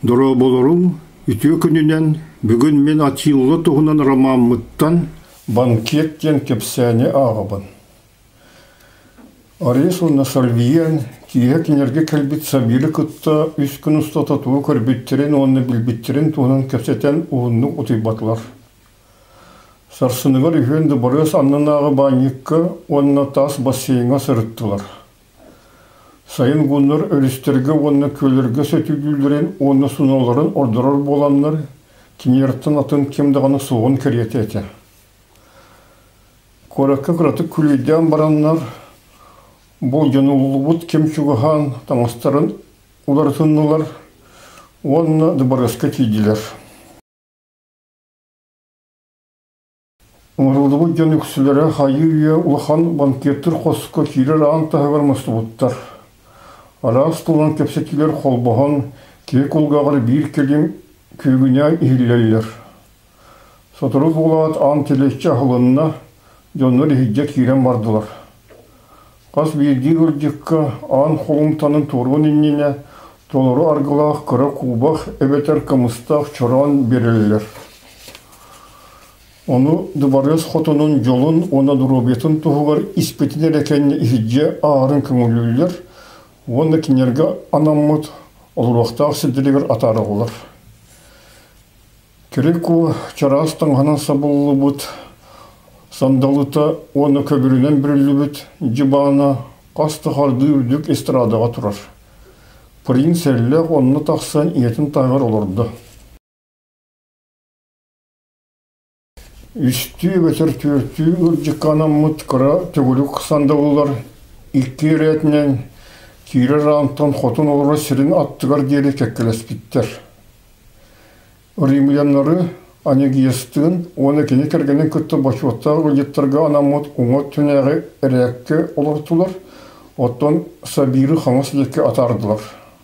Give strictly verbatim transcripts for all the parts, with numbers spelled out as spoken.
Дұры болырым, үтіе күнінен бүгін мен атилы тұғынан ромамыттан банкеттен кепсәне ағыбын. Арес оны сальвиян, кие кенерге кәлбет сабирі күтті үс күн ұстата туы көрбеттерін, оны білбеттерін туғынан кепсетен ұғынны ұтайбатылар. Сарсынығыр үйенді бұрыс аннанағы банеккі, онына тас бассейінға сырыттылар. Сайын ғыныр өрістерге оны көлерге сөтігілдерін, оны сұналарын ордырар боланлар, кенерттің атын кемдіғаны суғын кереті әті. Коракка қыраты күлейден баранлар, бұл жанулы бұд кемшуғыған таңыстарын ұлартынылар, оны дыбарысқа кейділер. Ұңырылығы жан үксілері хайы үйе ұлыған банкеттір қосыққа кейлер аң тағығар мұсты бұттар. Арас тұлан кепсетілер қолбаған кек ұлғағыр бір келім көгіне үйілелер. Сотыры болат аң телесчі ағылынына жонлар ехиджет кейрен бардылар. Қас берді үрдеккі аң қолымтанын тұрғын иннене толыры арғылақ қыра қубақ әбетер қымыстақ чоран берелер. Оны дыбарыз қотының жолын, оны дұрубетін тұғығар іспетін әрекенне ехидже ағырын көңілілер. Оны кенерге анаммыт олуақтағы сілділігір атары олар. Керек ку чарастың ғанан сабылы бұд, сандалыта оны көбірінен бірілі бұд, жыбана қасты қарды үрдік эстрадаға тұрар. Пырын сәлі оны тақсан етін тағыр олырды. Үсті өтір түрті үрдік анаммыт қыра төгілік сандалылар икі ретінен Кире рантан хотын олыра сирин аттығар дейлі кәккелес биттер. Римлянлары анегиестігін, оны кені кергенен күтті башуаттағы ғылеттірге анамот ұңат түнәғі әрәкке олартылар, оттан сабиры қаңыз лекке атардылар.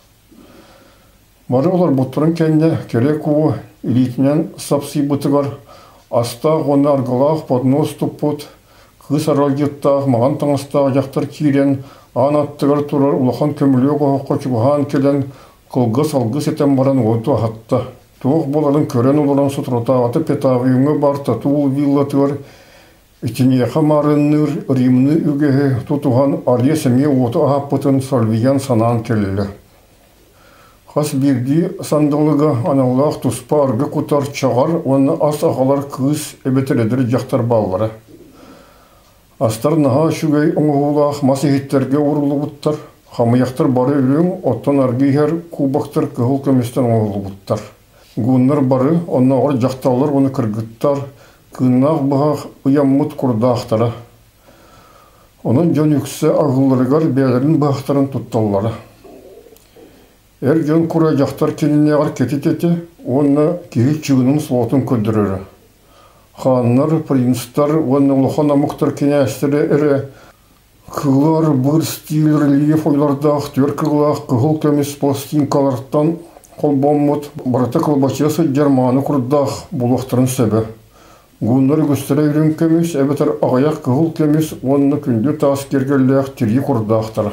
Бары олар бұттырын кәнде керек уы илетінен сапси бұтығар, астақ оны арғылақ поднос тұппыт, қыз аралгеттақ, маған таңыстақ жақтар кирен, Ан аттығар тұрар ұлақан көмілі қоққа чуған келен қылғыс-алғыс етен баран ойты ағатты. Туық боларын көрен оларан сұтыротағаты петағыйыңы бар татуыл виллатығар үтінеқі марынныр римны үгеге тұтуған ария сәме оты ағаппытын сальвиян санан келелі. Қас бірді сандалыға аналақ тұспа арғы құтар чағар, оны ас ағалар қыз әбетеледір жақтар баллары. Астар наға шүгей оңғылақ масихеттерге орылы бұттар, қамаяқтар бары үрің, оттан аргейхер кубақтар кығыл көместен оңғылы бұттар. Гүннар бары, онна ор жақталар оны кіргіттар, кыннақ бұғақ ұяммыт құрдақтары. Оның жон үксі ағылырығар бәлерін бұғақтарын тұтталары. Әр жон күра жақтар кенінеғар кетететі, оны кейі чығының слотын көдірірі. Ханнар, принстар, оны ұлыған амықтар кенәстері әрі қылар, бір стил, рельеф ойлардақ, төр қылақ, қығыл көмес пластинкалардан қолбоммыт, бараты қылбачасы жерманы құрдақ бұлықтырын сөбі. Гүннар көстері үйрен көмес, әбетер ағаяқ қығыл көмес, оны күнді тас кергерләқ тірі құрдақтары.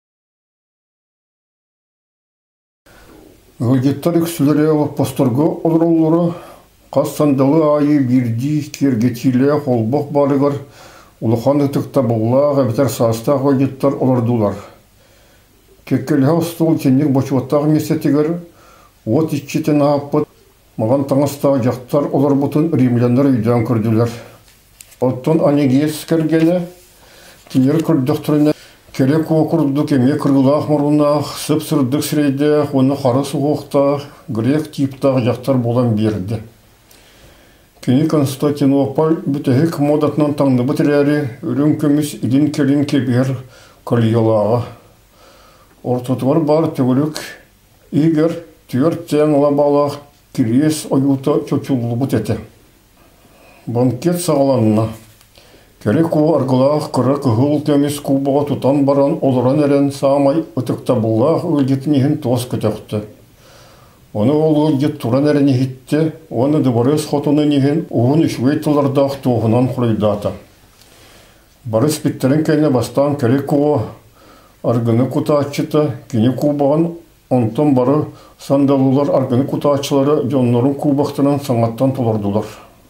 Ғылгеттар үксілері постырғы олырулары, Қас сандалы айы бірді кергетілі қолбық барығыр, ұлыған үтікті бұллақ әбітер састақ ойдеттар олардулар. Кеккелі стол теннік бочуаттағы месетігір, от итчетен аппыт, маған таңыстағы жақтар олар бұтын римляндар үйден көрділер. Оттан анегес кергені, кенер күрдіқтіріне, керек оқырды кеме кіргілақ мұрынақ, сып-сырдық сірейдіқ, оны қары суғықтақ, грек типтағы жақтар болан берді. Кені Константинополь бүтәхік модатынан таңды бұтырәрі үрін көміс идін келін кебер көлиялаға. Ортотығыр бар түгілік егер түйір тәң лабалақ кирес ойута чөчулы бұт әті. Банкет сағаланына. Керек о арғылақ қыры қығыл көміс кубаға тұтан баран олыран әрен саамай ұтықта бұллақ өлгетінеген тоз көтөқті. Оны ол өлгет туран әріне хитті, оны дыбарыз хотыны неген уғын үшвейтілардақ тоғынан құрайдаты. Барыс біттерін кәйне бастан керек оғы арғыны құта атчыты, кені кубаған Онтон бары сандалулар аргыны кутаачылары жоннорун кубактынан саңаттан толордулар.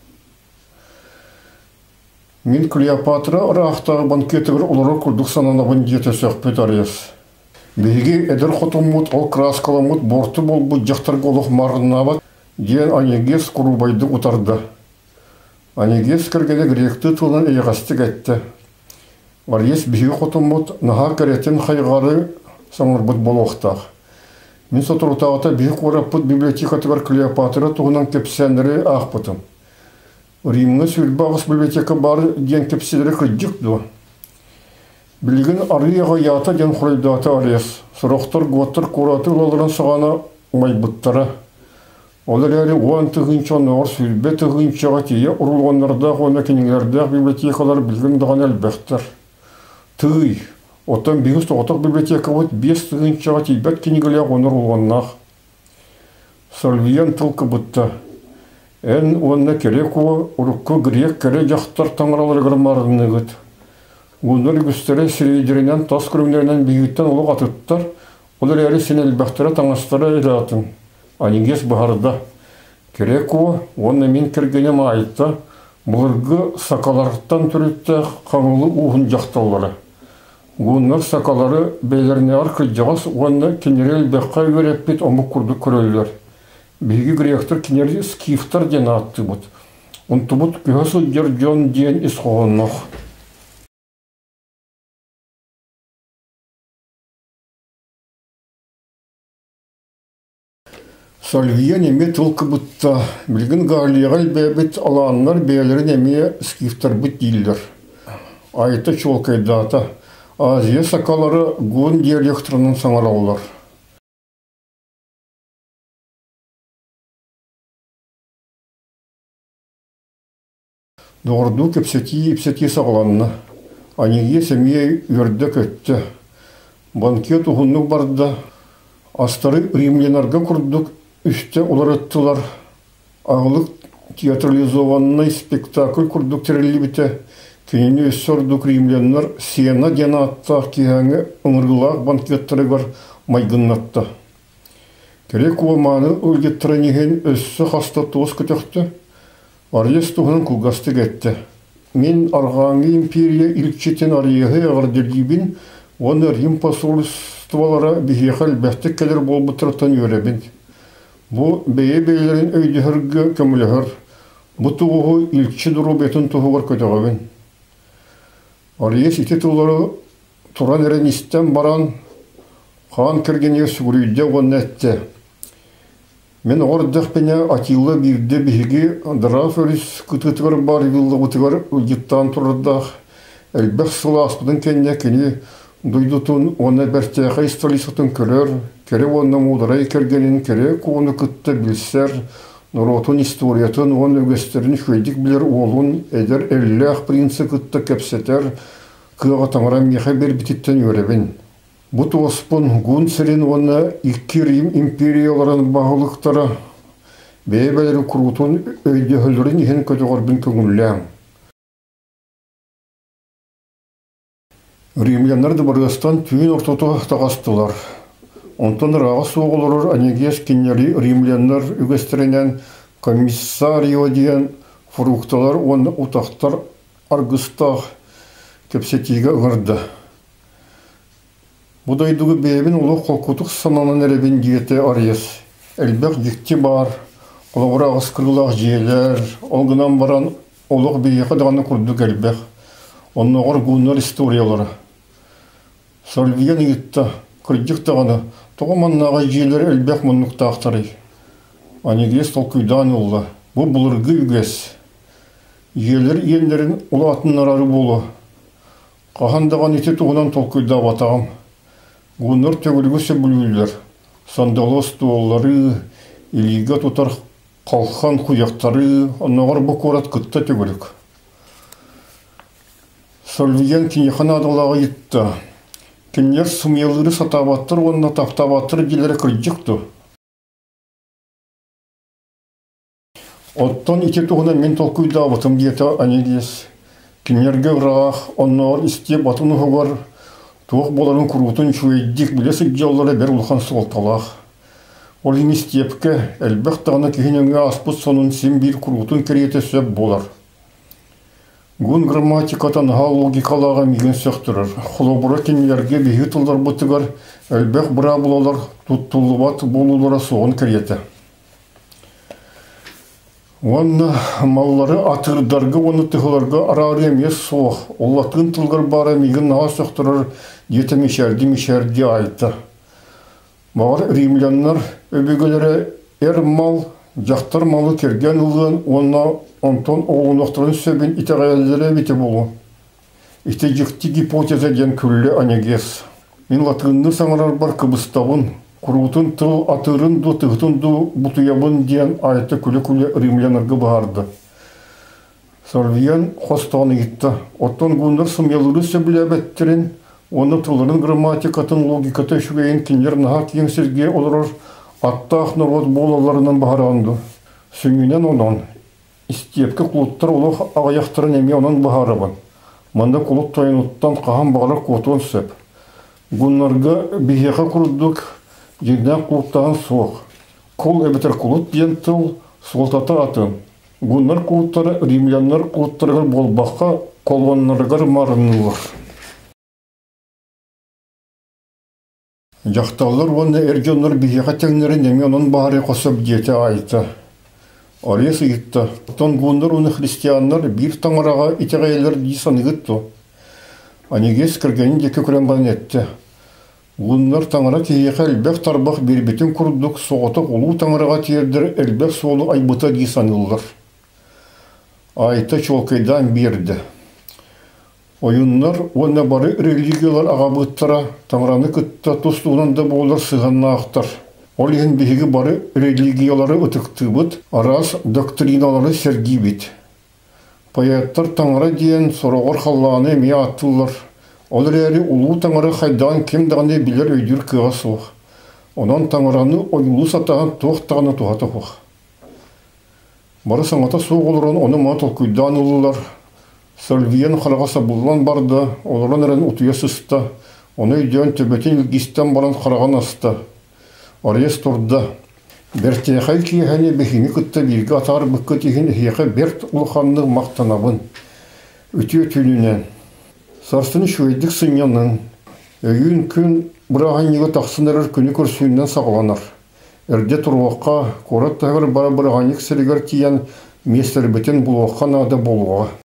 Мен Клеопатра арахтагы банкетигер улары курдук сананабын жете сөкпөт арыяс. Беги эдер хотуммут ол краскаламут борту болбу жактарга олох марынабат диен Анигес курубайды утарды. Анигес кергене гректы тулан эйгастык айтты. Арыяс беги хотуммут наха керетен хайгары саңырбыт болохтақ. Мен сотурутағыта беги кураппыт библиотекатыгар Клеопатра туғынан кепсенлері ақпытым. Римны сүлбағыс библиотека бар ден кепселері кірдікді. Білген арыяға ята ден құрайдаты арес. Сұрақтар готтар кураты оларын сағана майбыттары. Олар әрі оған тұғынча нағыр сүлбе тұғынчаға тие ұрылғанлардағы оны кенелердегі библиотекалар білген дұған әлбәқтір. Тұғый, оттан бейгіз тоғытық библиотека өт бес тұғынчаға тейбәт кенегілі ғоныр олғаннақ. Сальвиян тұлқы бұтты. Ән онына керек оға ұрыққы грек кәрі жақтар таңыраларығыр марынығыд. Оныр үгістері сірейдерінен, тас күрімдерінен бейгіттен олық атыттар, олар әрі сен әлбәқтері таңастары әрі атын. Анигес бұхарда. Керек оға, онына мен кіргенем айтта, бұлырғы сақаларыттан түрітті қаңылы уғын жақталары. Оныр сақалары бәйлеріне арқы жағас, онына кенері әлбәққа өреп бет омық күрді көрелер. Беги гректор кенері скифтар ден атты бұд. Онты бұд күйесі дерджон ден исқоғыннақ. Сальвиян еме тұлқы бұдта. Білгін ғалиғал бәбет аланлар бәйлерін еме скифтар бұд дейлер. Айты чолкайдата. Азия сақалары ғын диалекторының саңараулар. Doğurdu kepseti ipseti sağlandı. Aniye semeye yörde köttü. Banket uğunluk bardı. Astarı rimlenarga kurduk. Üstte olar ettiler. Ağlık tiyatralizovanlı spektakl kurduk terelli bite. Kenini össördük rimlenler siyana dena atta kihani ıngırgılaq banketleri var maygınlattı. Kerek omanı ölgettirenigen össü hasta toz kötöktü. Арьес туғын күлгасты кетті. Мен арғаңы империя илікчетін арияғы ағырдерлейбін, оны Рим посольстволары бігеқал бәхті кәлер бол бұтыртан өребін. Бұ бәйе-бәйлерін өйдіғіргі көмілігір. Бұ туғығы илікчі дұру бетін туғығыр көтіғабын. Арьес ите туғылары тұран әрін істен баран, қан кіргенеге сүгірейді оны әтті. Мен ордық пене Атилла бирде бігіге дыраф өріс күтітігір бар вилла ұтығыр үлгеттан тұрырдақ. Әлбәқ сұлы аспыдың кәне кәне дұйдытын оны бәртеға исталисытын көрер, кәрі оның ұдырай кәргенін кәрі қуыны күтті білсер, нұротын историятын оны өгестерін хөйдік білер олын әдер әлләқ принцы күтті кәпсетер, кыға таңырам меха бер бітіттен өребін. Бұт оспын ғын сірін оны икки Рим империяларын бағылықтары бәйбәлері күрутын өйде хөлірін ехен көтіғарбын көңілләң. Римлянларды барғастан түйін ортоты тағастылар. Онтан раға соғылырыр Анигес кенері римлянлар үгестерінен комиссарио деген фрукталар оны ұтақтар арғыстақ кепсетиге ұғырды. Бұдайдығы бәйбін ұлы қолқутық сананын әребін диеті арьес. Әлбәқ жекте бар, олығыра ғысқырылақ жиелер, олғынан баран олық бейеқі дағаны күрдік әлбәқ. Онығыр ғынар историялары. Сальвиян етті, күрдік дағаны, тоғыманнаға жиелер әлбәқ мұннықта ақтары. Анигес толкүйдан олы. Бұл бұлырғы үгес. Жиелер иендерін ұлы атынларары болу. Қағандаған еті туғынан толкүйда батағым. Ғыныр төгілгі сөбілілер, сандалы стуоллары, илиге тұтар қалқан құяқтары, онығыр бұқорат күтті төгілік. Сальвиян кенехан адалағы етті. Кенер сумелері сатабаттыр, онына таптабаттыр делері кірджікті. Оттан ете туғына мен толкүйда батым деті Анигес. Кенерге ғрақ, онығыр істе батын ұғығар, Туох боларын курутун чуйдик билесі жаллары бер улхан солталақ. Ол инистепке әлбәқ тағына кейініңе аспыт сонын сен бір курутун кереті сөп болар. Гун грамматикатан ха логикалаға меген сөқтірір. Құлыбыра кенелерге бейі тылдар бұтығар әлбәқ бұра болалар тұттылыбат болулары соғын кереті. Онна маллары атырдарғы оны тұғыларға арары емес соқ. Олатын тылғыр бары меген наға сөқтірір деті мешерді-мешерді айты. Бағар римляннар өбегелері әр мал, жақтар малы керген ұлғын, онна онтон оғынықтырын сөбін итағайлері беті болу. Ите жықти гипотеза ден күлі анегес. Мен латынны саңырар бар кыбыстабын, құрутын тыл атырын ду тұғытын ду бұтыябын ден айты күлі-күлі римлянарға бағарды. Сарвиян қостағаны етті. Оттон ғындар сымелері сөбілі әбеттерін, оны тылырын грамматикатын логикаты шүгейін кендер наға кейін сізге олырыр аттақ народ болаларынан бағаранды. Сүңінен онан, истепкі құлыттар олық ағаяқтырын әме онан бағарабын. Манда құлыт тайыныттан қаған бағалар қотуын сөп. Ғынларға бейеға құрдық, жерден құлыттағын соқ. Қол әбетер құлыт ден тыл солтаты атын. Ғынлар құлыттары римлянлар құлыттарығыр болбаққа қолғанларығыр марынылыр. Жақталар оны әргенлер бейеға тәңнері неме оның бағары қосып деті айты. Арес ұйытты. Тон ғындар оны христианлар бір таңыраға итеғайлар дейсаны ғытты. Анегес кіргенін декі күренбан етті. Ғындар таңыра кейеға әлбәқ тарбақ бербетін күрдік соғытық ұлу таңыраға тердір әлбәқ солы айбыта дейсанылар. Айты чолкайдан берді. Ойынлар оны бары религиялар ағабыттара, таңыраны күтті тұстуынан да болар сығанна ақтар. Ол ең бейгі бары религиялары ұтықты бұд, арас доктриналары серги бит. Паяттар таңыра дейін сұрағыр қалланы ме аттылар. Ол әрі ұлу таңыры қайдан кем дағаны білер өйдір кыға соқ. Онан таңыраны ойлу сатаған тоқтағаны туғаты қоқ. Бары саңата соқ олырын оны матыл көйдан ұлылар. Сальвиян қарағаса бұллан барды, оларан әрін ұтуя сысты. Оны үйден төбетін үлгістен баран қараған асты. Арес тұрды. Бәртеқай кейхәне бәхімі күтті бірге атар бүккі теген хеқі берт ұлғанны мақтанабын. Өте өтілінен. Сарсын шөйдік сынянын. Өйін күн бұраған егі тақсынырыр күні көрсүйінен сағыланыр. Әрде тұрваққа, қорат тағыр бара бұрағанек сірігер тиян местер бітін бұлуаққа нады болуға.